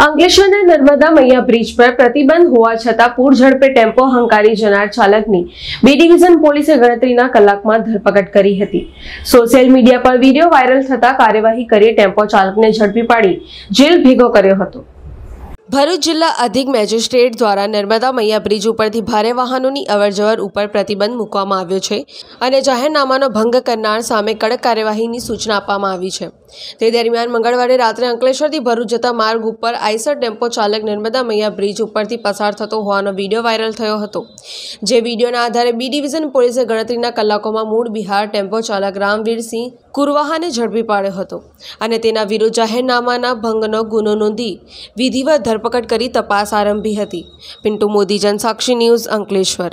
અંકલેશ્વરના નર્મદા મૈયા બ્રિજ પર પ્રતિબંધ હોવા છતાં પૂર ઝડપે ટેમ્પો હંકારી જનાર ચાલકની બી ડિવિઝન પોલીસે ગણતરીના કલાકમાં ધરપકડ કરી હતી। સોશિયલ મીડિયા પર વિડીયો વાયરલ થતા કાર્યવાહી કરી ટેમ્પો ચાલકને ઝડપી પાડી જેલ ભેગો કર્યો હતો। ભરૂચ જિલ્લા અધિક મેજિસ્ટ્રેટ દ્વારા નર્મદા મૈયા બ્રિજ ઉપરથી ભારે વાહનોની અવરજવર ઉપર પ્રતિબંધ મૂકવામાં આવ્યો છે અને જાહેરનામાનો ભંગ કરનાર સામે કડક કાર્યવાહીની સૂચના આપવામાં આવી છે। તે દરમિયાન મંગળવારે રાત્રે અંકલેશ્વરથી ભરૂચ જતા માર્ગ ઉપર આઈસર ટેમ્પો ચાલક નર્મદા મૈયા બ્રિજ ઉપરથી પસાર થતો હોવાનો વિડીયો વાયરલ થયો હતો। જે વિડીયોના આધારે બી ડિવિઝન પોલીસે ગણતરીના કલાકોમાં મૂળ બિહાર ટેમ્પો ચાલક રામવીરસિંહ કુરવાહાને ઝડપી પાડ્યો હતો અને તેના વિરુદ્ધ જાહેરનામાના ભંગનો ગુનો નોંધી વિધિવત ધરપકડ કરી તપાસ આરંભી હતી। પિન્ટુ મોદી, જનસાક્ષી ન્યૂઝ, અંકલેશ્વર।